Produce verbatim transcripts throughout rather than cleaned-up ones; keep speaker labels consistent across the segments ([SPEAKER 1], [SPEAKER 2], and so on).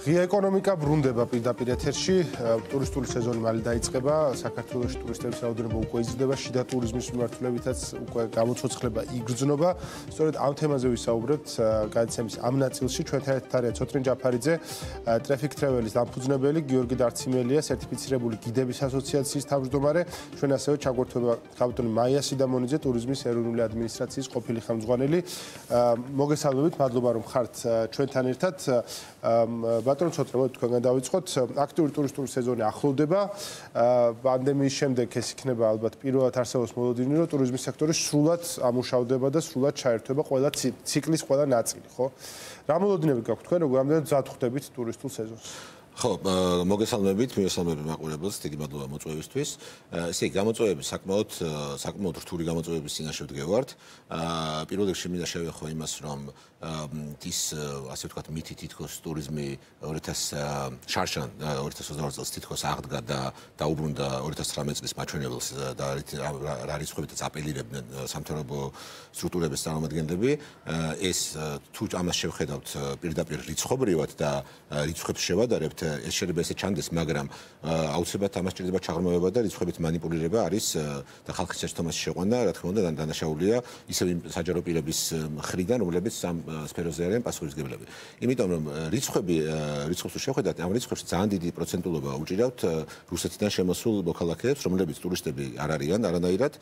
[SPEAKER 1] ღია ეკონომიკა ბრუნდება პირდაპირ ეთერში. ტურისტული სეზონი მალე დაიწყება. საქართველოში ტურისტების რაოდენობა უკვე იზრდება, შიდა ტურიზმის მიმართულებითაც უკვე გამოცოცხლება იგრძნობა. სწორედ ამ თემაზე ვისაუბრებთ განაცემის ამ ნაწილში. ჩვენთან ერთად არის ცოთრინ ჯაფარიძე, Traffic Travel-ის დამფუძნებელი, გიორგი დარციმელია, სერტიფიცირებული გიდების ასოციაციის თავმჯდომარე. ჩვენ ასევე ჩაგვერთვება ქალბატონი მაია სიდამონიძე, ტურიზმის ეროვნული ადმინისტრაციის ყოფილი ხელმძღვანელი. მოგესალმებით, მადლობა რომ ხართ ჩვენთან ერთად. ბატონ ცოთრა, მოდი თქვენგან დავიწყოთ. აქტიური ტურისტული სეზონი ახლოვდება. პანდემიის შემდეგ ეს იქნება ალბათ პირველად არსებობს მოლოდინი, რომ ტურიზმის სექტორი სრულად ამუშავდება და სრულად ჩაერთვება ყველა ციკლის ყველა ნაწილი, ხო? რა მოლოდინები გაქვთ თქვენ, როგორ ამდენად მზად ხვდებით ტურისტულ სეზონს?
[SPEAKER 2] ხო, მოგესალმებით, მივესალმებით მაყურებელს, დიდი მადლობა მოწვევისთვის. ესე იგი, გამოწვევები საკმაოდ საკმაოდ რთული გამოწვევების წინაშე ვდგევართ. პირველ რიგში მინდა შევეხო იმას, რომ ის ასე ვთქვათ, მითი თითქოს ტურიზმი ორი ათას შარშან ორი ათას ოცდაორი წელს თითქოს აღდგა და დაუბრუნდა ორი ათას ცხრამეტ წლის მაჩვენებელს და რა რიცხვებითაც აპელირებდნენ სამთავრობო სტრუქტურების წარმომადგენლები. ეს თუ ამას შევხედავთ პირდაპირ რიცხვობრივად და რიცხვებს შევადარებთ, ეს შეიძლება ესე ჩანდეს, მაგრამ აუცილებლად ამას ჭირდება ჩაღრმავება და რიცხვებით მანიპულირება არის და ხალხის შეცდომას შეყვანა, რა თქმა უნდა, დანაშაულია ისევ საჯარო პირების მხრიდან, რომლებიც ამ სფეროზე არიან პასუხისმგებლები. იმიტომ რომ რიცხვები რიცხვებს შევხედათ, ამ რიცხვებში ძალიან დიდი პროცენტულობა უჭირავთ რუსეთიდან შემოსულ მოქალაქეებს, რომლებიც ტურისტები არ არიან არანაირად.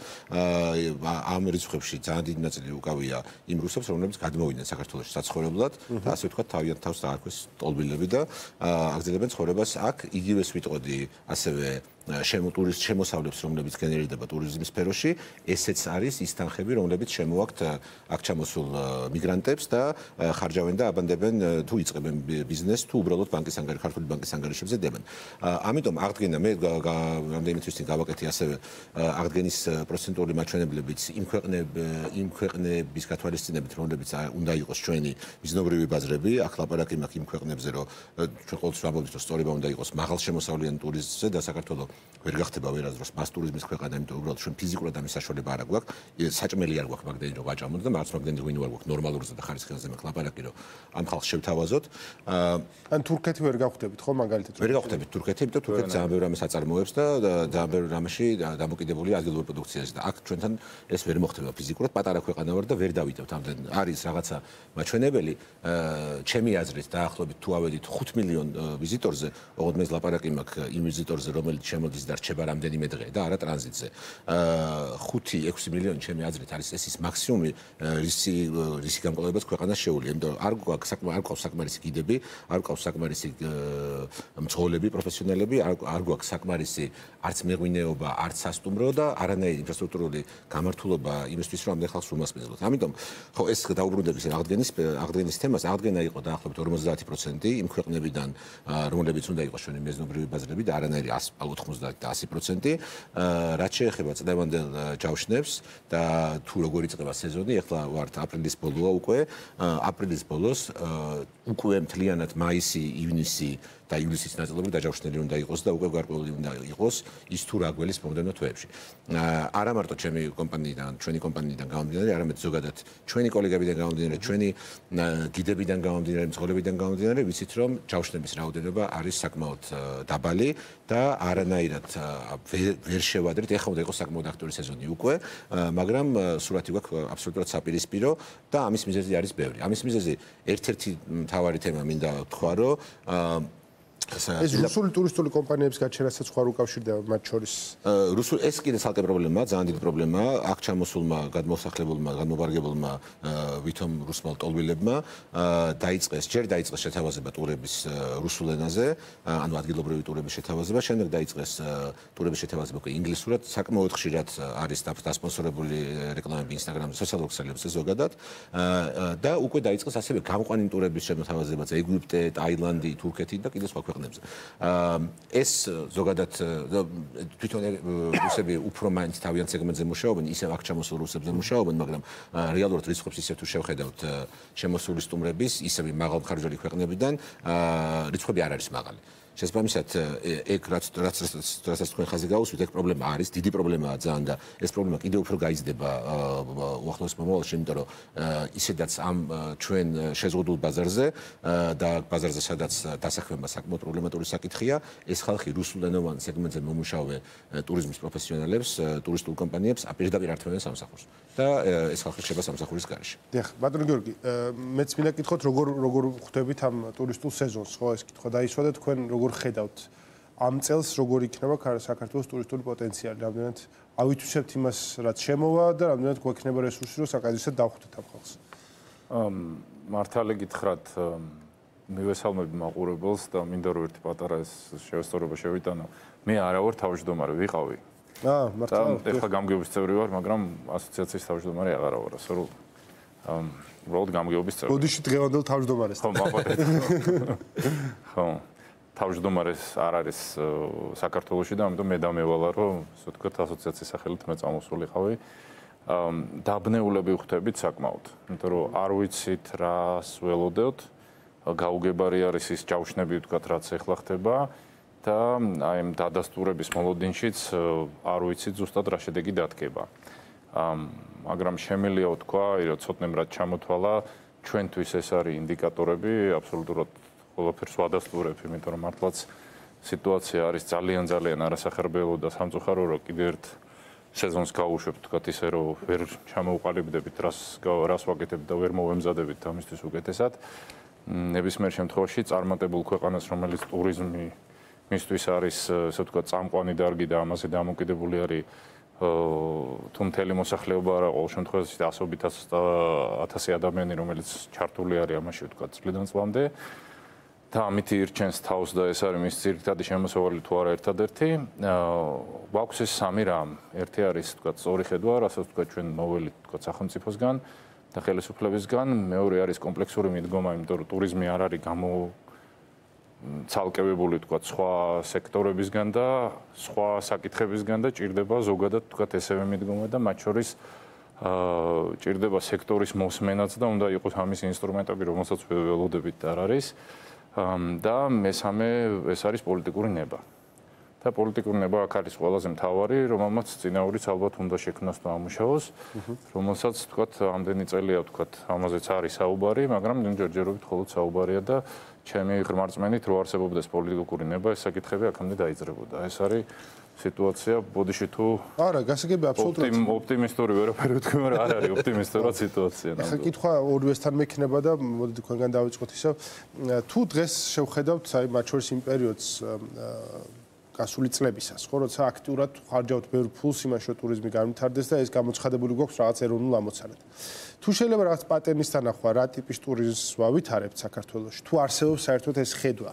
[SPEAKER 2] ამ რიცხვებში ძალიან დიდი ნაწილი უკავია იმ რუსებს, რომლებიც გადმოვიდნენ საქართველოში საცხოვრებლად და ასე ვთქვათ, თავიანთ თავს დაარქვეს ტოლბილები და აგრძელებენ ცხოვრებას აქ. იგივეს ვიტყოდი ასევე შემოტურისტ შემოსავლებს, რომლებიც გენერირდება ტურიზმის სფეროში, ესეც არის ის თანხები, რომლებიც შემოაქვთ აქ ჩამოსულ მიგრანტებს და ხარჯავენ და აბანდებენ თუ იწყებენ ბიზნესს, თუ უბრალოდ ბანკის ანგარიშ, ქართული ბანკის ანგარიშებზე დებენ. ამიტომ აღდგენა მე რამდენიმე თვის წინ გავაკეთე ასევე აღდგენის პროცენტული მაჩვენებლებიც იმ ქვეყნებ იმ ქვეყნების გათვალისწინებით, რომლებიც უნდა იყოს ჩვენი მიზნობრივი ბაზრები. აქ ლაპარაკი მაქვს იმ ქვეყნებზე, რომ ჩვენ ყოველთვის ვამბობთ, რომ სწორება უნდა იყოს მაღალშემოსავლიანი ტურიზმზე და საქართველოს ვერ გახდება ვერასდროს მას ტურიზმის ქვეყანა, იმიტომ რომ უბრალოდ ჩვენ ფიზიკურად ამის საშუალება არ გვაქვს, საჭმელი არ გვაქვს მაგდენი რომ ვაჭამოთ და მარც მაგდენი ღვინო არ გვაქვს ნორმალურზე და ხარისხიანზე მაქვს ლაპარაკი, რომ ამ ხალხს შევთავაზოთ.
[SPEAKER 1] ან თურქეთი ვერ გავხვდებით ხო მაგალითად?
[SPEAKER 2] ვერ გავხვდებით თურქეთი, იმიტომ თურქეთი ძალიან ბევრ რამეს აწარმოებს და ძალიან ბევრ რამეში დამოკიდებულია ადგილობრივ პროდუქციაზე და აქ ჩვენთან ეს ვერ მოხდება ფიზიკურად, პატარა ქვეყანა ვარ და ვერ დავიტევთ ამდენ. არის რაღაცა მაჩვენებელი, ჩემი აზრით დაახლოებით თუ ავედით ხუთ მილიონ ვიზიტორზე, ოღონდ მე ლაპარაკი მაქვს იმ ვიზიტორზე, რომელიც შემოდის და რჩება რამდენიმე დღე და არა ტრანზიტზე. ხუთი ექვსი მილიონი ჩემი აზრით არის ეს ის მაქსიმუმი რისი რისი გამყოლებაც ქვეყანას შეუძლია. იმიტომ რომ არ გვაქვს არ გვაქვს საკმარისი გიდები, არ გვაქვს საკმარისი მცხოვრები პროფესიონალები, არ გვაქვს საკმარისი არც მეღვინეობა, არც სასტუმრო და არანაირი ინფრასტრუქტურული გამართულობა იმისთვის, რომ ამდენ ხალხს უმასპინძლოთ. ამიტომ ხო ეს დაუბრუნდების აღდგენის აღდგენის თემას აღდგენა იყო დაახლოებით ორმოცდაათი პროცენტი იმ ქვეყნებიდან, რომლებიც უნდა იყოს ჩვენი მეზნობრივი ბაზრები და არანაირი ოთხმოცდაათი და ასი პროცენტი. რაც შეეხება წლევანდელ ჯავშნებს და თუ როგორ იწყება სეზონი, ახლა ვართ აპრილის ბოლოა უკვე. აპრილის ბოლოს უკვე მთლიანად მაისი, ივნისი და ივლისის ნაწილობრივ დაჯავშნელი უნდა იყოს და უკვე გარკვეული უნდა იყოს ის თუ რა გველის მომდევნო თვეებში. არა მარტო ჩემი კომპანიიდან, ჩვენი კომპანიიდან გამომდინარე, არამედ ზოგადად ჩვენი კოლეგებიდან გამომდინარე, ჩვენი გიდებიდან გამომდინარე, მცხოვრებიდან გამომდინარე, ვიცით რომ ჯავშნების რაოდენობა არის საკმაოდ დაბალი და არანაირად ვერ შევადრით. ეხლა უნდა იყოს საკმაოდ აქტიური სეზონი უკვე, მაგრამ სურათი გვაქვს აბსოლუტურად საპირისპირო და ამის მიზეზი არის ბევრი. ამის მიზეზი ერთ-ერთი მთავარი თემა მინდა ვთქვა, რომ
[SPEAKER 1] ეს რუსული ტურისტული კომპანიების გაჩენასაც სხვა უკავშირდება მათ შორის.
[SPEAKER 2] რუსული ეს კიდე ცალკე პრობლემაა, ძალიან დიდი პრობლემაა. აქ ჩამოსულმა გადმოსახლებულმა, გადმოვარგებულმა ვითომ რუსმა ტოლბილებმა დაიწყეს, ჯერ დაიწყეს შეთავაზება ტურების რუსულ ენაზე, ანუ ადგილობრივი ტურების შეთავაზება, შემდეგ დაიწყეს ტურების შეთავაზება უკვე ინგლისურად, საკმაოდ ხშირად არის დასპონსორებული რეკლამები Instagram-ზე, სოციალურ ქსელებზე ზოგადად და უკვე დაიწყეს ასევე გამყვანი ტურების შეთავაზებაც ეგვიპტე, ტაილანდი, თურქეთი და კიდე სხვა ქვეყნები. ეს ზოგადად თვითონ რუსები უფრო მაინც თავიანთ სეგმენტზე მუშაობენ, ისევ აქ ჩამოსულ რუსებზე მუშაობენ, მაგრამ რეალურად რიცხვებს ისევ თუ შევხედავთ შემოსული სტუმრების, ისევ მაღალმხარჯველი ქვეყნებიდან რიცხვები არ არის მაღალი. შესაბამისად ეგ რაც რაც რაც თქვენ ხაზი გაუსვით, ეგ პრობლემა არის, დიდი პრობლემაა ძალიან და ეს პრობლემა კიდევ უფრო გაიზრდება უახლოეს მომავალში, იმიტომ რომ ისედაც ამ ჩვენ შეზღუდულ ბაზარზე და ბაზარზე სადაც დასაქმება საკმაოდ პრობლემატური საკითხია, ეს ხალხი რუსულენოვან სეგმენტზე მომუშავე ტურიზმის პროფესიონალებს, ტურისტულ კომპანიებს აპირდაპირ ართმევენ სამსახურს და ეს ხალხი რჩება სამსახურის გარეშე.
[SPEAKER 1] დიახ, ბატონო გიორგი, მეც მინდა გითხოთ, როგორ როგორ ხვდებით ამ ტურისტულ სეზონს, ხო, ეს კითხვა დაისვა და თქვენ როგორ ხედავთ ამ წელს როგორ იქნება საქართველოს ტურისტული პოტენციალი, რამდენად ავითვისებთ იმას, რაც შემოვა და რამდენად გვექნება რესურსი, რომ საკაზისად დავხვდეთ ამ ხალხს.
[SPEAKER 3] მართალი გითხრათ, მივესალმები მაყურებელს და მინდა რომ ერთი პატარა ეს შევასწორება შევიტანო. მე არა ვარ თავმჯდომარე, ვიყავი.
[SPEAKER 1] აა, მართლა.
[SPEAKER 3] და ეხლა გამგეობის წევრი ვარ, მაგრამ ასოციაციის თავმჯდომარე აღარ ვარ, ასე რომ უბრალოდ გამგეობის წევრი.
[SPEAKER 1] ბოდიში დღევანდელ თავმჯდომარეს.
[SPEAKER 3] ხო, მაყურეთ. ხო. თავმჯდომარეს არ არის საქართველოში და ამიტომ მე დამევალა, რომ ასე ვთქვათ, ასოციაციის სახელით მე წამოსულიყავი. დაბნეულები ვხვდებით საკმაოდ, იმიტომ რომ არ ვიცით რას ველოდოთ, გაუგებარი არის ის ჯავშნები ვთქვათ, რაც ეხლა ხდება და აი ამ დადასტურების მოლოდინშიც არ ვიცით ზუსტად რა შედეგი დადგება. მაგრამ შემიძლია ვთქვა, რომ ცოტნემ რაც ჩამოთვალა, ჩვენთვის ეს არის ინდიკატორები, აბსოლუტურად ყველაფერს ვადასტურებ, იმიტომ რომ მართლაც სიტუაცია არის ძალიან ძალიან არასახარბელო და სამწუხარო, რომ კიდევ ერთ სეზონს გავუშვებთ, თქვათ ისე, რომ ვერ ჩამოუყალიბდებით, რას რას ვაკეთებთ და ვერ მოვემზადებით ამისთვის უკეთესად. ნებისმიერ შემთხვევაში წარმატებულ ქვეყანას, რომელიც ტურიზმი მისთვის არის, ასე ვთქვათ, წამყვანი დარგი და ამაზე დამოკიდებული არის თუ მთელი მოსახლეობა არა, ყოველ შემთხვევაში ასობით ათასი ადამიანი, რომელიც ჩართული არის ამაში, ვთქვათ, წლიდან წლამდე. და ამით ირჩენს თავს და ეს არის მის ძირითადი შემოსავალი თუ არა ერთადერთი. გვაქვს ეს სამი რამ. ერთი არის, ვთქვათ, სწორი ხედვა, რასაც ვთქვათ, ჩვენ მოველი, ვთქვათ, სახელმწიფოსგან და ხელისუფლებისგან. მეორე არის კომპლექსური მიდგომა, იმიტომ რომ ტურიზმი არ არის გამოცალკევებული, ვთქვათ, სხვა სექტორებისგან და სხვა საკითხებისგან და ჭირდება ზოგადად, ვთქვათ, ესევე მიდგომა და მათ შორის ჭირდება სექტორის მოსმენაც და უნდა იყოს ამის ინსტრუმენტები, რომელსაც ველოდებით არ არის. და მესამე ეს არის პოლიტიკური ნება. და პოლიტიკური ნება აქ არის ყველაზე მთავარი, რომელმაც წინაურიც ალბათ უნდა შექმნას და ამუშავოს, რომელსაც თქვათ ამდენი წელია თქვათ ამაზეც არის საუბარი, მაგრამ ჯერჯერობით მხოლოდ საუბარია და ჩემი ღრმარწმენით რო არსებობდეს პოლიტიკური ნება, ეს საკითხები აქამდე დაიძრებოდა. ეს არის სიტუაცია, ბოდიში თუ
[SPEAKER 1] არა, გასაგები აბსოლუტურად
[SPEAKER 3] ოპტიმისტური ვერაფერი ვთქვი, მაგრამ არ არის ოპტიმისტური სიტუაცია.
[SPEAKER 1] ახლა კითხვა ორვესთან მექნება და მოდით თქვენგან დავიწყოთ ისევ. თუ დღეს შევხედავთ, აი მათ შორის იმ პერიოდს გასული წლებისას, ხო, როცა აქტიურად ხარჯავთ ბევრ ფულს იმაში, რომ ტურიზმი განვითარდეს და ეს გამოცხადებული გვაქვს რაღაც ეროვნულ ამოცანად. თუ შეიძლება რაღაც პატერნის თანახვა, რა ტიპის ტურიზმს ვავითარებთ საქართველოში, თუ არსებობს საერთოდ ეს ხედვა.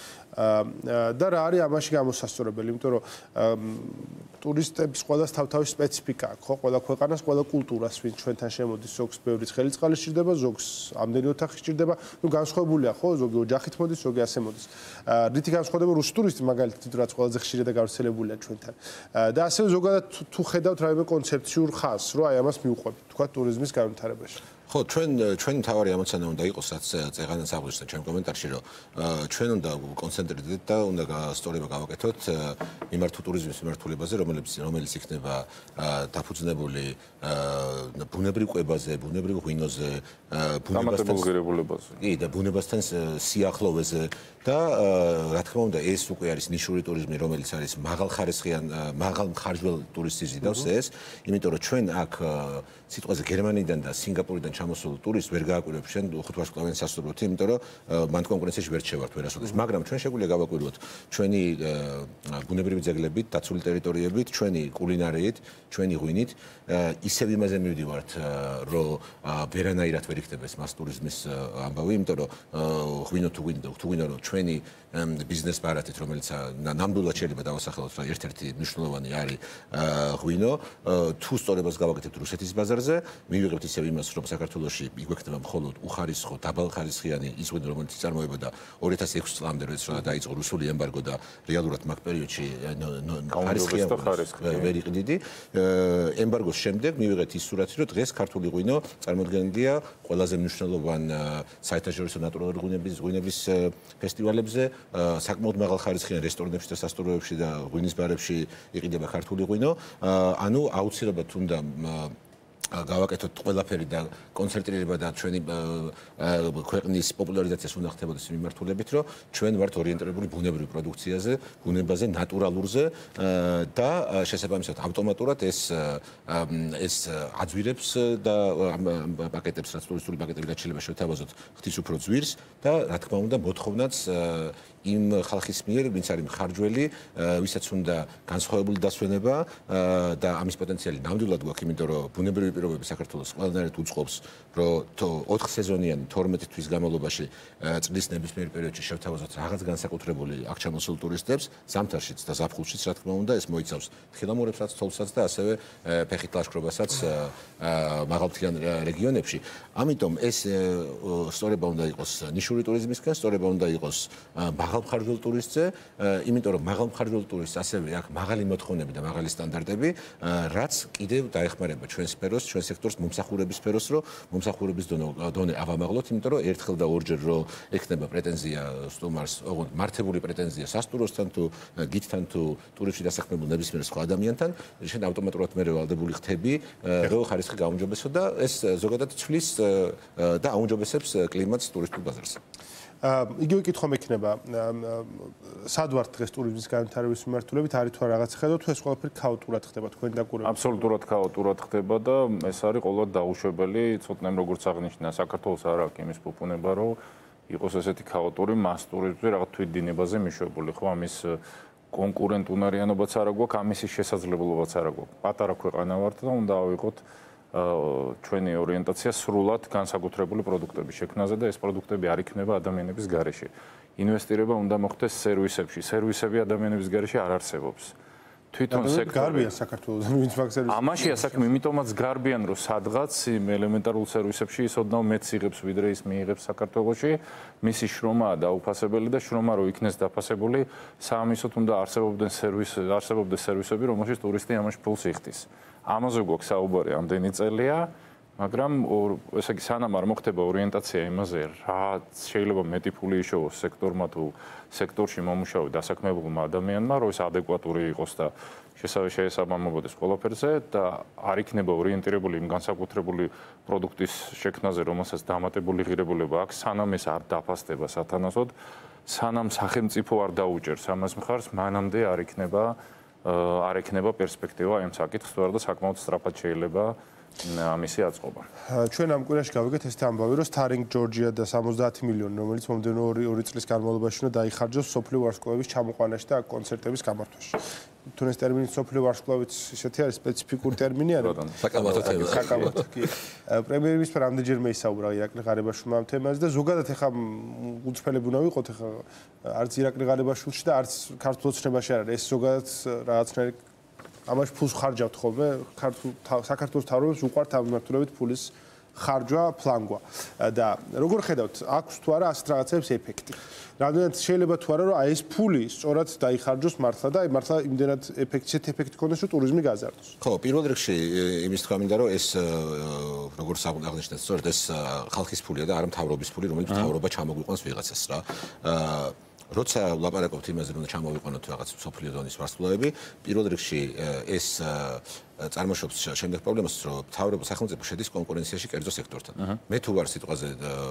[SPEAKER 1] და რა არის ამაში გამოსასწორებელი, იმიტომ რომ ტურისტების ყველას თავთავის სპეციფიკა აქვს, ხო, ყველა ქვეყანას, ყველა კულტურას, ვინ ჩვენთან შემოდის, ზოგს ბევრი ხელიწყალი სჭირდება, ზოგს ამდენი ოთახი სჭირდება, ნუ განსხვავებულია, ხო, ზოგი ოჯახით მოდის, ზოგი ასე მოდის. რითი განსხვავდება რუსი ტურისტი, მაგალითად, რაც ყველაზე ხშირად და გავრცელებულია ჩვენთან. და ასევე ზოგადად თუ ხედავთ რაიმე კონცეფციურ ხაზს, რომ აი ამას მიუყვებით, თქვა ტურიზმის განვითარებაში.
[SPEAKER 2] ხო, ჩვენ ჩვენი თავარი ამოცანა უნდა იყოს, რაც წეღანაც აღვნიშნა ჩემ კომენტარში, რომ ჩვენ უნდა კონცენტრირდეთ და უნდა სწორება გავაკეთოთ მიმართულ ტურიზმის მიმართულებაზე, რომელიც რომელიც იქნება დაფუძნებული ბუნებრივ კვებაზე, ბუნებრივ ღვინოზე,
[SPEAKER 3] ბუნებასთან ღირებულებაზე.
[SPEAKER 2] კი, და ბუნებასთან სიახლოვეზე და რა თქმა უნდა, ეს უკვე არის ნიშური ტურიზმი, რომელიც არის მაღალხარისხიან, მაღალმხარჯველ ტურისტს იზიდავს ეს, იმიტომ რომ ჩვენ აქ სიტყვაზე გერმანიიდან და სინგაპურიდან ჩამოსულ ტურისტს ვერ გააკვირვებს შენ ხუთ ვარსკვლავიან სასტუმროთი, იმიტომ რომ მან კონკურენციაში ვერ შეევართ ვერასოდეს. მაგრამ ჩვენ შეგვიძლია გავაკვირვოთ ჩვენი ბუნებრივი ძეგლებით, დაცული ტერიტორიებით, ჩვენი კულინარიით, ჩვენი ღვინით, ისევ იმაზე მივდივართ, რომ ვერანაირად ვერ იქნება ეს მას ტურიზმის ამბავი, იმიტომ რომ ღვინო თუ გვინდა, თუ გვინდა რომ ჩვენი ბიზნეს ბარათით, რომელიც ნამდვილად შეიძლება დავასახელოთ, რა ერთ-ერთი მნიშვნელოვანი არის ღვინო, თუ სწორებას გავაკეთებთ რუსეთის ბაზარზე, მივიღებთ ისევ იმას, რომ საქართველოს საქართველოში იგვექნება მხოლოდ უხარისხო, დაბალხარისხიანი ის ღვინო, რომელიც იწარმოებოდა ორი ათას ექვსი წლამდე, როცა დაიწყო რუსული ემბარგო და რეალურად მაგ პერიოდში ხარისხიანი ვერ იყდიდი. ემბარგოს შემდეგ მივიღეთ ის სურათი, რომ დღეს ქართული ღვინო წარმოადგენდია ყველაზე მნიშვნელოვან საერთაშორისო ნატურალური ღვინების ღვინების ფესტივალებზე, საკმაოდ მაღალხარისხიან რესტორნებში და სასტუმროებში და ღვინის ბარებში იყიდება ქართული ღვინო. ანუ აუცილებლად უნდა გავაკეთოთ ყველაფერი და კონცენტრირება და ჩვენი ქვეყნის პოპულარიზაციას უნდა ხდებოდეს მიმართულებით, რომ ჩვენ ვართ ორიენტირებული ბუნებრივ პროდუქციაზე, ბუნებაზე, ნატურალურზე და შესაბამისად ავტომატურად ეს ეს აძვირებს და პაკეტებს, რაც ტურისტული პაკეტები გაჩილება შეთავაზოთ, ხდის უფრო ძვირს და რა თქმა უნდა მოთხოვნაც იმ ხალხის მიერ, ვინც არის მხარჯველი, ვისაც უნდა განსხვავებული დასვენება და ამის პოტენციალი ნამდვილად გვაქვს, იმიტომ რომ ბუნებრივი პირობები საქართველოს ყველანაირად უწყობს, რომ ოთხ სეზონიანი თორმეტი თვის განმავლობაში წლის ნებისმიერ პერიოდში შევთავაზოთ რაღაც განსაკუთრებული აქ ჩამოსულ ტურისტებს, ზამთარშიც და ზაფხულშიც, რა თქმა უნდა, ეს მოიცავს თხილამურებსაც, თოვლსაც და ასევე ფეხით ლაშქრობასაც მაღალმთიან რეგიონებში. ამიტომ ეს სწორება უნდა იყოს ნიშური ტურიზმისკენ, სწორება უნდა იყოს მაღალმხარჯველ ტურისტზე, იმიტომ რომ მაღალმხარჯველ ტურისტს ასევე აქვს მაღალი მოთხოვნები და მაღალი სტანდარტები, რაც კიდევ დაეხმარება ჩვენ სფეროს, ჩვენ სექტორს მომსახურების სფეროს, რომ მომსახურების დონე ავამაღლოთ, იმიტომ რომ ერთხელ და ორჯერ რო ექნება პრეტენზია სტუმარს, ოღონდ მართებული პრეტენზია სასტუმროსთან თუ გიდთან თუ ტურისტში დასაქმებულ ნებისმიერ სხვა ადამიანთან, შენ ავტომატურად მე ვალდებული ხთები, რომ ხარისხი გაუმჯობესო და ეს ზოგადად ცვლის და აუმჯობესებს კლიმატს ტურისტულ ბაზარზე.
[SPEAKER 1] იგივე კითხვა მექნება, სად ვართ დღეს ტურიზმის განვითარების მიმართულებით, არის თუ რაღაც ხედავთ, თუ ეს ყველაფერი ქაოტურად ხდება თქვენ დაკვირვებით?
[SPEAKER 3] აბსოლუტურად ქაოტურად ხდება და ეს არის ყოველდღე დაუშვებელი, ცოტნემ როგორც აღნიშნა, საქართველოს არ აქვს იმის ფუფუნება, რომ იყოს ესეთი ქაოტური მას ტურიზმი რაღაც თვითდინებაზე მიშვებული, ხო, ამის კონკურენტუნარიანობაც არ აქვს, ამის შესაძლებლობაც არ აქვს. პატარა ქვეყანა ვართ და უნდა ავიღოთ ჩვენი ორიენტაცია სრულად განსაკუთრებული პროდუქტების შექმნაზე და ეს პროდუქტები არ იქნება ადამიანების გარეშე. ინვესტირება უნდა მოხდეს სერვისებში. სერვისები ადამიანების გარეშე არ არსებობს. თვითონ სექტორი
[SPEAKER 1] გარბიან საქართველოს ვინც მაგ სერვისებში.
[SPEAKER 3] ამაშია საქმე, იმიტომაც გარბიან, რომ სადღაც იმ ელემენტარულ სერვისებში ის ოდნავ მეტს იღებს, ვიდრე ის მიიღებს საქართველოში. მისი შრომაა დაუფასებელი და შრომა რო იქნეს დაფასებული, საამისოდ უნდა არსებობდნენ სერვის არსებობდეს სერვისები, რომელშიც ტურისტი ამაში ფულს იხდის. ამაზე გვაქვს საუბარი ამდენი წელია, მაგრამ ესე იგი სანამ არ მოხდება ორიენტაცია იმაზე, რა შეიძლება მეტი ფული იშოვოს სექტორმა თუ სექტორში მომუშავე დასაქმებულმა ადამიანმა, რომ ეს ადეკვატური იყოს და შესაბამებოდეს ყველაფერზე და არ იქნება ორიენტირებული იმ განსაკუთრებული პროდუქტის შექმნაზე, რომელსაც დამატებული ღირებულება აქვს, სანამ ეს არ დაფასდება სათანადოდ, სანამ სახელმწიფო არ დაუჭერს ამას მხარს, მანამდე არ იქნება არ ექნება პერსპექტივა იმ საკითხს, თუ არა და საკმაოდ სწრაფად შეიძლება ამისი აწყობა.
[SPEAKER 1] ჩვენ ამ კვირაში გავიგეთ ეს ამბავი, რომ Starring Georgia და სამოცდაათი მილიონი, რომელიც მომდევნო ორი წლის განმავლობაში უნდა დაიხარჯოს სოფლიო ვარსკვლავის ჩამოყვანაში და კონცერტების გამართვაში. თუნდაც ტერმინი სოფლიო ვარსკვლავიც ისეთი არის სპეციფიკური ტერმინი არის.
[SPEAKER 2] საკამათო თემა.
[SPEAKER 1] საკამათო კი. პრემიერ-მინისტრ რამდენჯერმე ისაუბრა ირაკლი ღარიბაშვილმა ამ თემაზე და ზოგადად ეხა უცხელები უნდა ვიყოთ ეხა არც ირაკლი ღარიბაშვილში და არც ქართულ ოცნებაში არ არის. ეს ზოგადად რაღაცნაირი ამაში ფულს ხარჯავთ ხოლმე, საქართველოს თავრობებს უყვართ ამ მიმართულებით ფულის ხარჯვა, ფლანგვა და როგორ ხედავთ, აქვს თუ არა ასეთ რაღაცების ეფექტი? რამდენად შეიძლება თუ არა, რომ აი ეს ფული სწორად დაიხარჯოს მართლა და აი მართლა იმდენად ეფექტი, ესეთ ეფექტი ქონდეს, რომ ტურიზმი გაზარდოს?
[SPEAKER 2] ხო, პირველ რიგში იმის თქვა მინდა, რომ ეს როგორც აღნიშნეთ, სწორედ ეს ხალხის ფულია და არა მთავრობის ფული, რომელიც მთავრობა ჩამოგვიყვანს ვიღაცას რა. როცა ვლაპარაკობთ იმაზე, რომ ჩამოვიყვანოთ რაღაც სოფლიო დონის ვარსკვლავები, პირველ რიგში ეს წარმოშობს შემდეგ პრობლემას, რომ მთავრობა სახელმწიფო შედის კონკურენციაში კერძო სექტორთან. მე თუ ვარ სიტყვაზე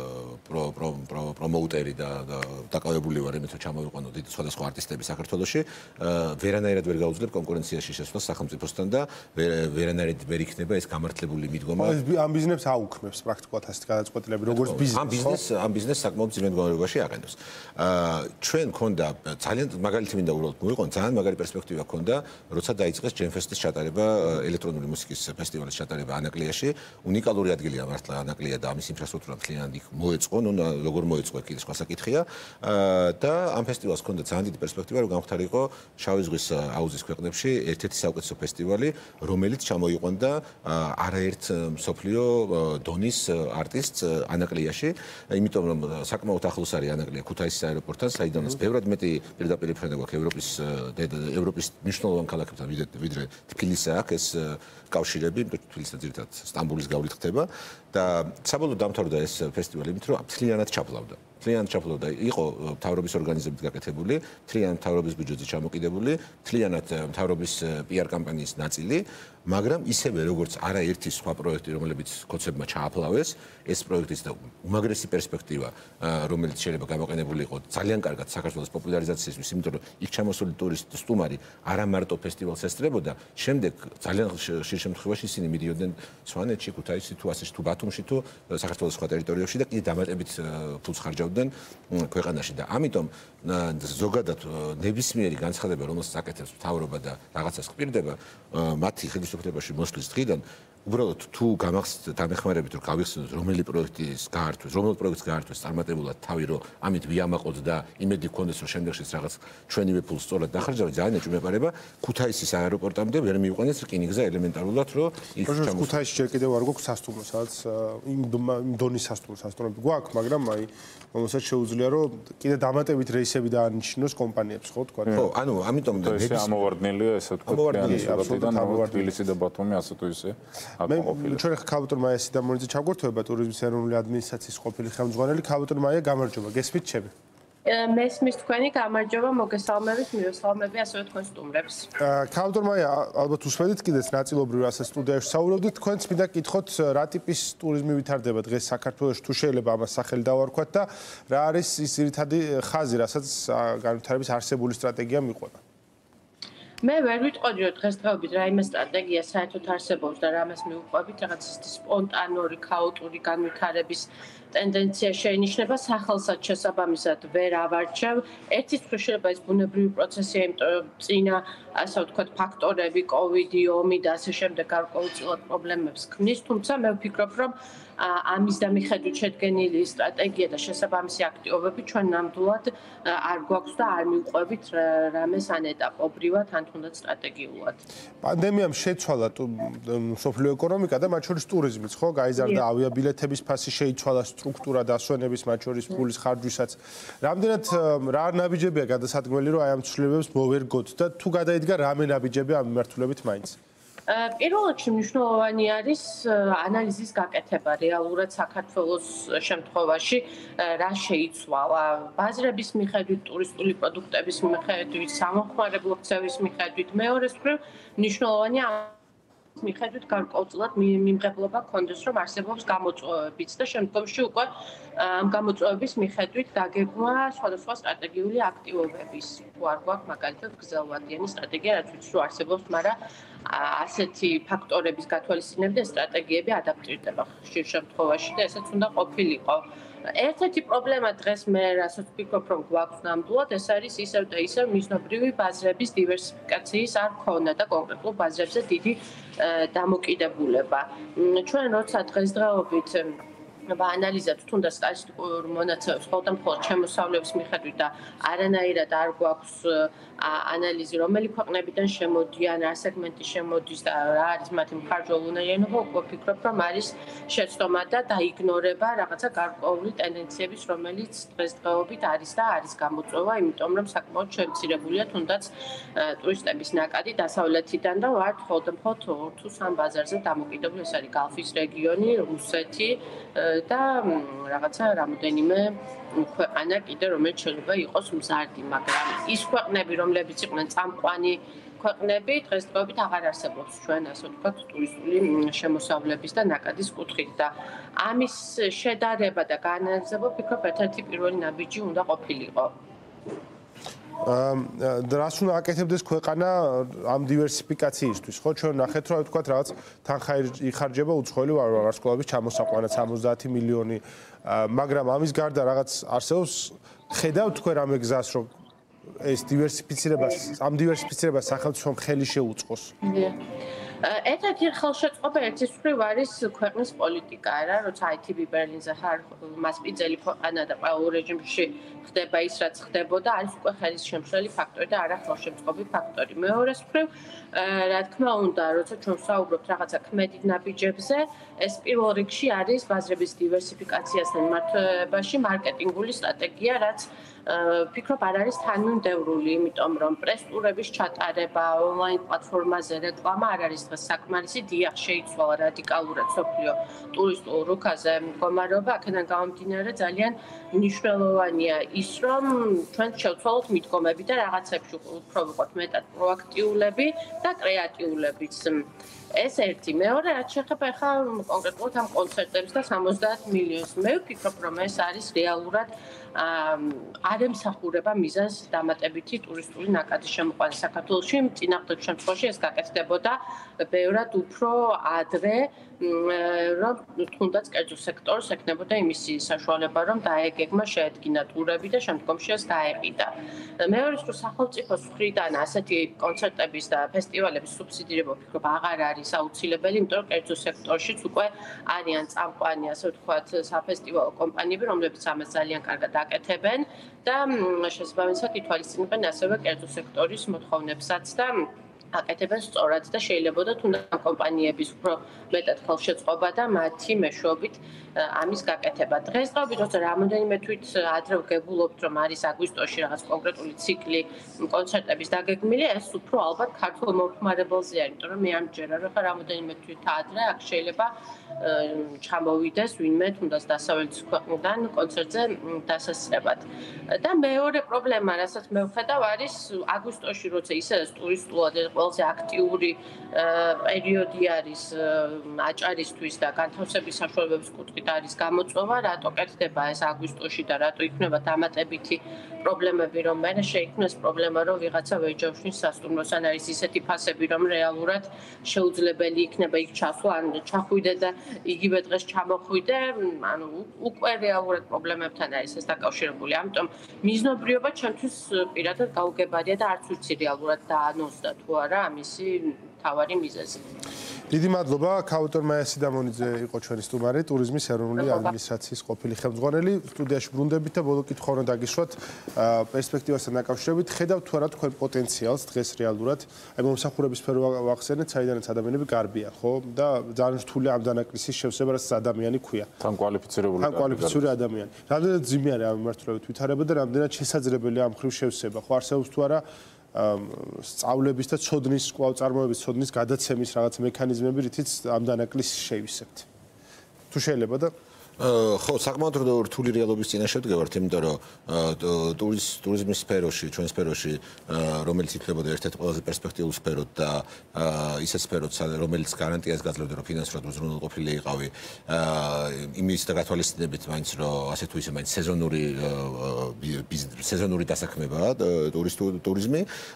[SPEAKER 2] პრომოუტერი და დაკავებული ვარ იმით, რომ ჩამოვიყვანო დიდი სხვადასხვა არტისტები საქართველოში, ვერანაირად ვერ გავუძლებ კონკურენციაში შესვლას სახელმწიფოსთან და ვერანაირად ვერ იქნება ეს გამართლებული მიდგომა.
[SPEAKER 1] ამ ბიზნესს აუქმებს პრაქტიკულად ასეთი გადაწყვეტილები, როგორც ბიზნესი.
[SPEAKER 2] ამ ბიზნესს ამ ბიზნესს საკმაოდ ძლიერ მდგომარეობაში აყენებს. ჩვენ ქონდა ძალიან მაგალითი მინდა უბრალოდ მოვიყონ, ძალიან მაგარი პერსპექტივა ქონდა, როცა დაიწყეს ჯენფესტის ჩატარება ელექტრონული მუსიკის ფესტივალის ჩატარება ანაკლიაში. უნიკალური ადგილია მართლა ანაკლია და ამის ინფრასტრუქტურა მთლიანად იქ მოეწყო, ნუ როგორ მოეწყო კიდე სხვა საკითხია. და ამ ფესტივალს ჰქონდა ძალიან დიდი პერსპექტივა, რომ გამختارიყო შავი ზღვის აუზის ქვეყნებში ერთ-ერთი საუკეთესო ფესტივალი, რომელიც ჩამოიყვანდა არაერთ მსოფლიო დონის არტისტს ანაკლიაში, იმიტომ რომ საკმაოდ ახლოს არის ანაკლია ქუთაისის აეროპორტთან, საიდანაც ბევრად მეტი პირდაპირ ფრენა გვაქვს ევროპის ევროპის მნიშვნელოვან ქალაქებთან ვიდრე თბილისი აქვს ეს კავშირები, თბილისთან ძირითადად სტამბოლის გავლით ხდება და საბოლოოდ დამთავრდა ეს ფესტივალი იმით, რომ მთლიანად ჩაფლავდა. მთლიანად ჩაფლავდა, იყო მთავრობის ორგანიზებით გაკეთებული, მთლიანად მთავრობის ბიუჯეტზე ჩამოკიდებული, მთლიანად მთავრობის პი არ კამპანიის ნაწილი, მაგრამ ისევე როგორც არაერთი სხვა პროექტი, რომლებიც კოცებმა ჩააფლავეს, ეს პროექტის და უმაგრესი პერსპექტივა, რომელიც შეიძლება გამოყენებული იყო ძალიან კარგად საქართველოს პოპულარიზაციისთვის, იმიტომ რომ იქ ჩამოსული ტურისტ სტუმარი არა მარტო ფესტივალს ესწრებოდა, შემდეგ ძალიან ხშირ შემთხვევაში ისინი მიდიოდნენ სვანეთში, ქუთაისში თუ ასე თუ ბათუმში თუ საქართველოს სხვა ტერიტორიებში და კიდე დამატებით ფულს ხარჯავდნენ ქვეყანაში და ამიტომ ზოგადად ნებისმიერი განცხადება, რომელსაც აკეთებს მთავრობა და რაღაცას ყირდება, მათი ხელისუფლებაში მოსვლის დღიდან უბრალოდ თუ გამახსნით დამეხმარებით რომ გავიხსენოთ რომელი პროექტის გაართვეს, რომელ პროექტს გაართვეს წარმატებულად თავი რომ ამით ვიამაყოთ და იმედი გქონდეს რომ შემდეგშიც რაღაც ჩვენივე ფულს სწორად დახარჯავთ, ძალიან ეჭვმეპარება ქუთაისის აეროპორტამდე ვერ მიიყვანეს რკინიგზა ელემენტარულად რომ იქ
[SPEAKER 1] ჩამოს ქუთაისში ჯერ კიდევ არ გვაქვს სასტუმრო, სადაც იმ დონის სასტუმრო სასტუმროები გვაქვს, მაგრამ აი რომელსაც შეუძლია რომ კიდე დამატებით რეისები დაანიშნოს კომპანიებს, ხო თქვა?
[SPEAKER 3] ხო, ანუ ამიტომ ეს ამოვარდნილია ესე თქვა ამოვარდნილია თბილისი და ბათუმი ასე თუ ისე
[SPEAKER 1] მე ჩვენ ხა ქალბატონ მაია სიდამონიძე ჩაგვერთვება ტურიზმის ეროვნული ადმინისტრაციის ყოფილი ხელმძღვანელი. ქალბატონ მაია, გამარჯობა, გესმით ჩემი?
[SPEAKER 4] მესმის თქვენი გამარჯობა, მოგესალმებით, მივესალმები ასევე თქვენ სტუმრებს.
[SPEAKER 1] ქალბატონ მაია, ალბათ უსმენთ კიდეც ნაწილობრივ რასაც სტუდიაში საუბრობდით, თქვენც მინდა გითხოთ რა ტიპის ტურიზმი ვითარდება დღეს საქართველოში, თუ შეიძლება ამას სახელი დავარქვათ და რა არის ის ძირითადი ხაზი, რასაც განვითარების არსებული სტრატეგია მიყვება?
[SPEAKER 4] მე ვერ ვიტყოდი რომ დღესდღეობით რაიმე სტრატეგია საერთოდ არსებობს და რამეს მიუყვებით, რაღაც სპონტანური, ქაოტური განვითარების ტენდენცია შეინიშნება, სახელსაც შესაბამისად ვერ ავარჩევ. ერთი შეიძლება ის ბუნებრივი პროცესია, იმიტომ რომ წინა, ასე ვთქვათ, ფაქტორები, კოვიდი, ომი და ასე შემდეგ გარკვეულწილად პრობლემებს ქმნის, თუმცა მე ვფიქრობ, რომ ამის და მიხედვით შედგენილი სტრატეგია და შესაბამისი აქტივობები ჩვენ ნამდვილად არ გვაქვს და არ მივყვებით რამეს ან ეტაპობრივად, ან თუნდაც სტრატეგიულად.
[SPEAKER 1] პანდემიამ შეცვალა მსოფლიო ეკონომიკა და მათ შორის ტურიზმიც, ხო? გაიზარდა ავიაბილეთების ფასი, შეიცვალა სტრუქტურა დასვენების, მათ შორის ფულის ხარჯვისაც. რამდენად რა ნაბიჯებია გადასადგმელი, რომ აი ამ ცვლილებებს მოვერგოთ და თუ გადაიდგა რამე ნაბიჯები ამ მიმართულებით მაინც?
[SPEAKER 4] პირველ რიგში მნიშვნელოვანი არის ანალიზის გაკეთება რეალურად საქართველოს შემთხვევაში რა შეიცვალა ბაზრების მიხედვით, ტურისტული პროდუქტების მიხედვით, სამოხმარებლო ქცევის მიხედვით. მეორეს მხრივ მნიშვნელოვანია მიხედვით გარკვეულწილად მიმღებლობა გქონდეს, რომ არსებობს გამოწვევებიც და შემდგომში უკვე ამ გამოწვევების მიხედვით დაგეგმა სხვადასხვა სტრატეგიული აქტივობების. თუ არ გვაქვს მაგალითად გრძელვადიანი სტრატეგია, რაც ვიცი რომ არსებობს, მაგრამ ასეთი ფაქტორების გათვალისწინებით სტრატეგიები ადაპტირდება ხშირ შემთხვევაში და ესეც უნდა ყოფილიყო. ერთ-ერთი პრობლემა დღეს მე რასაც ვფიქრობ, რომ გვაქვს ნამდვილად, ეს არის ისევ და ისევ მიზნობრივი ბაზრების დივერსიფიკაციის არ ქონა და კონკრეტულ ბაზრებზე დიდი დამოკიდებულება. ჩვენ როცა დღესდღეობით ვაანალიზებთ თუნდაც სტატისტიკურ მონაცემებს, ხოლმე მხოლოდ შემოსავლების მიხედვით და არანაირად არ გვაქვს ანალიზი, რომელი ქვეყნებიდან შემოდიან, რა სეგმენტი შემოდის და რა არის მათი მხარჯველი უნარიანობა, უკვე ვფიქრობ, რომ არის შეცდომა და დაიგნორება რაღაცა გარკვეული ტენდენციების, რომელიც დღესდღეობით არის და არის გამოწვევა, იმიტომ რომ საკმაოდ შემცირებულია თუნდაც ტურისტების ნაკადი დასავლეთიდან და ვართ ხოლმე მხოლოდ ორ თუ სამ ბაზარზე დამოკიდებული, ეს არის გალფის რეგიონი, რუსეთი და რაღაცა რამოდენიმე ქვეყანა კიდე რომელიც შეიძლება იყოს მზარდი, მაგრამ ის ქვეყნები, რომლებიც იყვნენ წამყვანი ქვეყნები, დღესდღეობით აღარ არსებობს ჩვენ, ასე ვთქვათ, ტურისტული შემოსავლების და ნაკადის კუთხით და ამის შედარება და გაანალიზება, ვფიქრობ, ერთ-ერთი პირველი ნაბიჯი უნდა ყოფილიყო.
[SPEAKER 1] რას უნდა აკეთებდეს ქვეყანა ამ დივერსიფიკაციისთვის, ხო? ჩვენ ნახეთ, რომ ვთქვათ, რაღაც თანხა იხარჯება უცხოელი ვარსკვლავების ჩამოსაყვანად სამოცდაათი მილიონი, მაგრამ ამის გარდა რაღაც არსებობს, ხედავთ თქვენ რამე გზას, რომ ეს დივერსიფიცირებას, ამ დივერსიფიცირებას სახელმწიფომ ხელი შეუწყოს?
[SPEAKER 4] ერთ-ერთი ხელშეწყობა ერთის მხრივ არის ქვეყნის პოლიტიკა რა, როცა აი თი ბი ბერლინზე ხარ მასპინძელი ქვეყანა და ყოველ რეჟიმში ხდება ის რაც ხდებოდა, არის უკვე ხელის შემშლელი ფაქტორი და არა ხელშემწყობი ფაქტორი. მეორეს მხრივ, რა თქმა უნდა, როცა ჩვენ ვსაუბრობთ რაღაცა ქმედით ნაბიჯებზე, ეს პირველ რიგში არის ბაზრების დივერსიფიკაციასთან მიმართებაში მარკეტინგული სტრატეგია, რაც ფიქრობ არ არის თანმიმდევრული, იმიტომ რომ პრეს-ტურების ჩატარება, ონლაინ პლატფორმაზე რეკლამა არ არის დღეს საკმარისი, დიახ, შეიცვალა რადიკალურად სოფლიო ტურისტულ რუქაზე მდგომარეობა, აქედან გამომდინარე ძალიან მნიშვნელოვანია ის, რომ ჩვენ შევცვალოთ მიდგომები და რაღაცებში უფრო ვიყოთ მეტად პროაქტიულები და კრეატიულებიც. ეს ერთი. მეორე, რაც შეეხება ახლა კონკრეტულად ამ კონცერტებს და სამოცდაათ მილიონს. მე ვფიქრობ, რომ ეს არის რეალურად არ ემსახურება მიზანს დამატებითი ტურისტული ნაკადის შემოყვანა საქართველოში. წინააღმდეგ შემთხვევაში ეს გაკეთდებოდა ბევრად უფრო ადრე, რომ თუნდაც კერძო სექტორს ექნებოდა იმის საშუალება, რომ დაეგეგმა შეედგინა ტურები და შემდგომში ეს დაეყიდა. მეორე, რომ სახელმწიფოს მხრიდან ასეთი კონცერტების და ფესტივალების სუბსიდირება ვფიქრობ აღარ არის აუცილებელი, იმიტომ რომ კერძო სექტორშიც უკვე არიან წამყვანი, ასე ვთქვათ, საფესტივალო კომპანიები, რომლებიც ამას ძალიან კარგად აკეთებენ და შესაბამისად ითვალისწინებენ ასევე კერძო სექტორის მოთხოვნებსაც და აკეთებენ სწორად და შეიძლება და თუნდაც კომპანიების უფრო მეტად ხელშეწყობა და მათი მეშვეობით ამის გაკეთება. დღესდღეობით როცა რამოდენიმე თვით ადრე ვგებულობთ, რომ არის აგვისტოში რაღაც კონკრეტული ციკლი კონცერტების დაგეგმილი, ეს უფრო ალბათ ქართულ მომხმარებელზე არის, იმიტომ რომ მე არ მჯერა, რომ ხა რამოდენიმე თვით ადრე აქ შეიძლება ჩამოვიდეს ვინმე თუნდაც დასავლეთის ქვეყნიდან კონცერტზე დასასწრებად. და მეორე პრობლემა, რასაც მე ვხედავ, არის აგვისტოში, როცა ისედაც ტურისტულად ყველაზე აქტიური პერიოდი არის აჭარისთვის და განთავსების საშუალებების კუთხით არის გამოწვევა, რატო კეთდება ეს აგვისტოში და რატო იქნება დამატებითი პრობლემები, რომ მე შეიქმნას პრობლემა, რომ ვიღაცა ვეჯავშვის სასტუმროს ან არის ისეთი ფასები, რომ რეალურად შეუძლებელი იქნება იქ ჩასვლა, ან ჩახვიდე და იგივე დღეს ჩამოხვიდე, ანუ უკვე რეალურად პრობლემებთან არის ეს დაკავშირებული. ამიტომ მიზნობრიობა ჩემთვის პირადად გაუგებარია და არც ვიცი რეალურად დაანონსდა თუ არა ამისი თავარი მიზეზი.
[SPEAKER 1] დიდი მადლობა, ქაუტორ მაიასიდამონიძე იყო ჩვენი სტუმარი, ტურიზმის ეროვნული ადმინისტრაციის ყოფილი ხელმძღვანელი. სტუდიაში ბრუნდებით და ბოლო კითხვა უნდა დაგიშვათ პერსპექტივასთან დაკავშირებით. ხედავთ თუ არა თქვენ პოტენციალს დღეს რეალურად, აი მომსახურების სფერო ვახსენეთ, საიდანაც ადამიანები გარბიან, ხო? და ძალიან რთული ამ დანაკლისის შევსება, რაც ადამიანი ქვია.
[SPEAKER 3] თან კვალიფიცირებული
[SPEAKER 1] თან კვალიფიციური ადამიანი. რამდენად ძიმი არის ამ მიმართულებით ვითარება და რამდენად შესაძლებელია ამ ხრივ შევსება, ხო? არსებობს თუ არა სწავლების და ცოდნის კვლავ წარმოების ცოდნის გადაცემის რაღაც მექანიზმები, რითიც ამ დანაკლისს შევისებთ. თუ შეიძლება და
[SPEAKER 2] ხო, საკმაოდ რთული რეალობის წინაშე ვდგევართ, იმიტომ რომ ტურიზმის სფეროში, ჩვენ სფეროში, რომელიც იქნებოდა ერთ-ერთი ყველაზე პერსპექტიული სფერო და ისეთ სფეროც, რომელიც გარანტიას გაძლევდა, რომ ფინანსურად უზრუნველყოფილი იყავი, იმის და გათვალისწინებით მაინც რომ ასე თუ ისე მაინც სეზონური სეზონური დასაქმებაა ტურიზმი,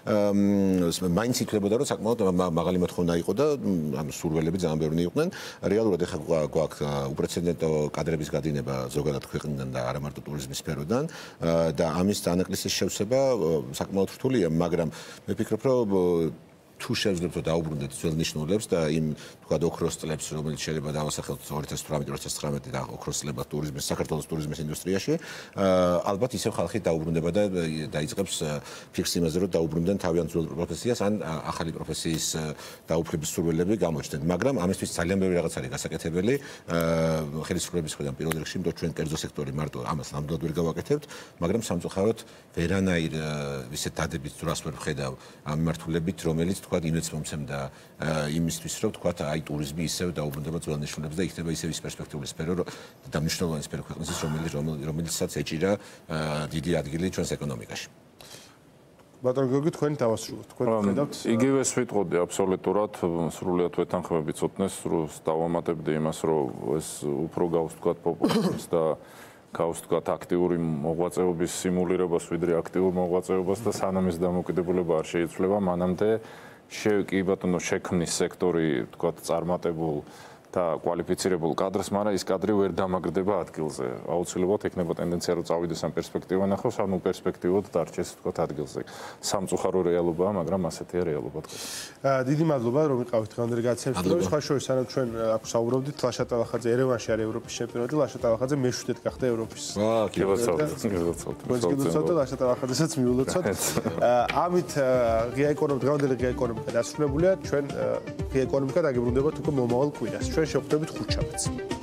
[SPEAKER 2] მაინც იქნებოდა რომ საკმაოდ მაღალი მოთხოვნა იყო და ანუ სურვილები ძალიან ბევრი იყვნენ. რეალურად ეხლა გვაქვს უპრეცედენტო კადრების გადინება ზოგადად ქვეყნიდან და არა მარტო ტურიზმის სფეროდან და ამის დანაკლისის შევსება საკმაოდ რთულია, მაგრამ მე ვფიქრობ, რომ თუ შევძლებთ დაუბრუნდეთ ძველ ნიშნულებს და იმ თქვა ოქროს წლებს, რომელიც შეიძლება დავასახელოთ ორი ათას თვრამეტი ორი ათას ცხრამეტი და ოქროს წლებად ტურიზმის საქართველოს ტურიზმის ინდუსტრიაში, ალბათ ისევ ხალხი დაუბრუნდება და დაიწყებს ფიქრს იმაზე, რომ დაუბრუნდნენ თავიანთ ძველ პროფესიას ან ახალი პროფესიის დაუფლების სურვილები გამოჩნდნენ. მაგრამ ამისთვის ძალიან ბევრი რაღაც არის გასაკეთებელი ხელისუფლების მხრიდან პირველ რიგში, იმიტომ რომ ჩვენ კერძო სექტორი მარტო ამას ნამდვილად ვერ გავაკეთებთ, მაგრამ სამწუხაროდ ვერანაირ ისეთ დადებით ძრას ვერ ვხედავ ამ მიმართულებით, რომელიც თქვა იმეც მომცემდა იმისთვის, რომ თქვა აი ტურიზმი ისევ დაუბრუნდება ძველ ნიშნულებს და იქნება ისევ ის პერსპექტიული სფერო და მნიშვნელოვანი სფერო ქვეყნისთვის, რომელიც რომელიცაც ეჭირა დიდი ადგილი ჩვენს ეკონომიკაში.
[SPEAKER 1] ბატონ გიორგი, თქვენი დავასრულოთ. თქვენ ხედავთ
[SPEAKER 3] იგივეს ვიტყოდი აბსოლუტურად, სრულიად ვეთანხმები ცოტნეს, რომ დავამატებდი იმას, რომ ეს უფრო გავს თქვა პოპულიზმის და გავს თქვა აქტიური მოღვაწეობის სიმულირებას, ვიდრე აქტიურ მოღვაწეობას და სანამ ეს დამოკიდებულება არ შეიცვლება, მანამდე კი ბატონო შექმნის სექტორი თქვა წარმატებულ და კვალიფიცირებულ კადრს, მაგრამ ის კადრი ვერ დამაგრდება ადგილზე. აუცილებლად ექნება ტენდენცია, რომ წავიდეს ამ პერსპექტივა ნახოს, ანუ პერსპექტივად დარჩეს თქვათ ადგილზე. სამწუხარო რეალობაა, მაგრამ ასეთია რეალობა თქვათ.
[SPEAKER 1] დიდი მადლობა, რომ იყავით დღევანდელი გაცემის. სხვა შორის, სანამ ჩვენ აქ საუბრობდით, ლაშა ტალახაძე ერევანში არის ევროპის ჩემპიონატი, ლაშა ტალახაძე მეშვიდედ გახდა ევროპის.
[SPEAKER 3] აა, კი ვაცავთ, კი ვაცავთ.
[SPEAKER 1] გულწრფელად ლაშა ტალახაძესაც მიულოცოთ. ამით ღია ეკონომიკა, დღევანდელი ღია ეკონომიკა დასრულებულია. ჩვენ ღია ეკონომიკა დაგიბრუნდებათ უკვე მომავალ კვირას. ჩვენ შევხვდებით ხუთშაბათს.